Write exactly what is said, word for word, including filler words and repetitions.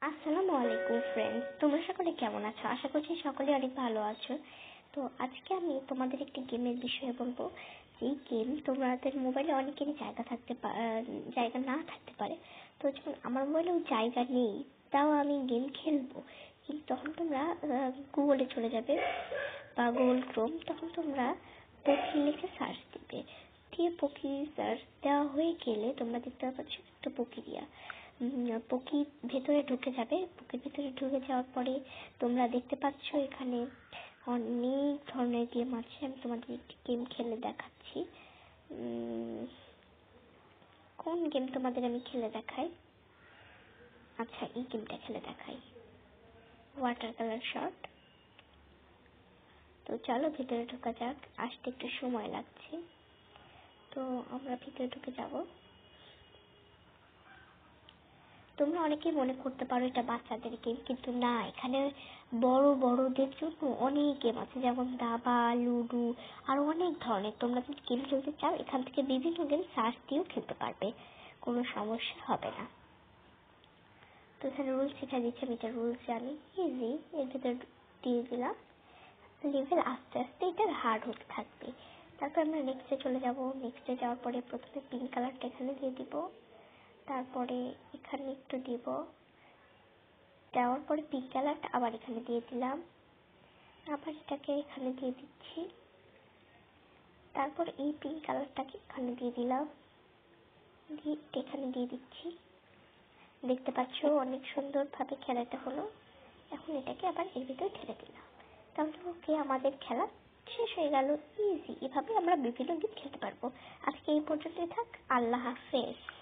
আসসালামু আলাইকুম ফ্রেন্ডস, তোমরা সকলে কেমন আছো? আশা করছি সকলে অনেক ভালো আছো। তো আজকে আমি তোমাদের একটি গেমের বিষয়ে বলবো। এই গেম তোমাদের মোবাইলে অনেকেরই জায়গা থাকতে জায়গা না থাকতে পারে। তো যখন আমার মোবাইলেও জায়গা নেই, তাও আমি গেম খেলবো, কিন্তু তখন তোমরা গুগলে চলে যাবে বা গুগল ক্রোম, তখন তোমরা পকি লিখে সার্চ দিবে। দিয়ে পকি সার্চ দেওয়া হয়ে গেলে তোমরা দেখতে পাচ্ছ একটা প্রক্রিয়া, পকি ভেতরে ঢুকে যাবে। পকির ভেতরে ঢুকে যাওয়ার পরে তোমরা দেখতে পাচ্ছ এখানে অনেক ধরনের গেম আছে। আমি তোমাদের একটি গেম খেলে দেখাচ্ছি। কোন গেম তোমাদের আমি খেলে দেখাই? আচ্ছা, এই গেমটা খেলে দেখাই, ওয়াটার কালার শট। তো চলো ভিতরে ঢোকা যাক, আসতে একটু সময় লাগছে। তো আমরা ভিতরে ঢুকে যাব। তোমরা অনেকেই মনে করতে পারো এটা বাচ্চাদের গেম, কিন্তু না, এখানে বড় বড়দের জন্য অনেক গেম আছে, যেমন দাবা, লুডো, আর অনেক ধরনের। তোমরা যদি গেম খেলতে চাও, এখান থেকে বিভিন্ন গেম সার্চ দিয়েও খেলতে পারবে, কোনো সমস্যা হবে না। তো এখানে রুলস শিখা দিচ্ছে, আমি এটা রুলস জানি, ইজি, এর ভিতরে দিয়ে দিলাম। লেভেল আস্তে আস্তে এটার হার্ড হতে থাকবে। তারপর আমরা নেক্সটে চলে যাব। নেক্সটে যাওয়ার পরে প্রথমে পিঙ্ক কালারটা এখানে দিয়ে দিব, তারপরে এখানে একটু দিব, দেওয়ার পরে পিঙ্ক কালারটা আবার এখানে দিয়ে দিলাম, আবার এটাকে এখানে দিয়ে দিচ্ছি, তারপর এই পিঙ্ক কালারটাকে এখানে দিয়ে দিলাম, দিয়ে এখানে দিয়ে দিচ্ছি। দেখতে পাচ্ছ অনেক সুন্দর ভাবে খেলাটা হলো। এখন এটাকে আবার এর ভিতরে ঢেলে দিলাম। তাহলে ওকে, আমাদের খেলা শেষ হয়ে গেল। ইজি, এভাবে আমরা বিভিন্ন গেম খেলতে পারবো। আজকে এই পর্যন্তই থাক। আল্লাহ হাফেজ।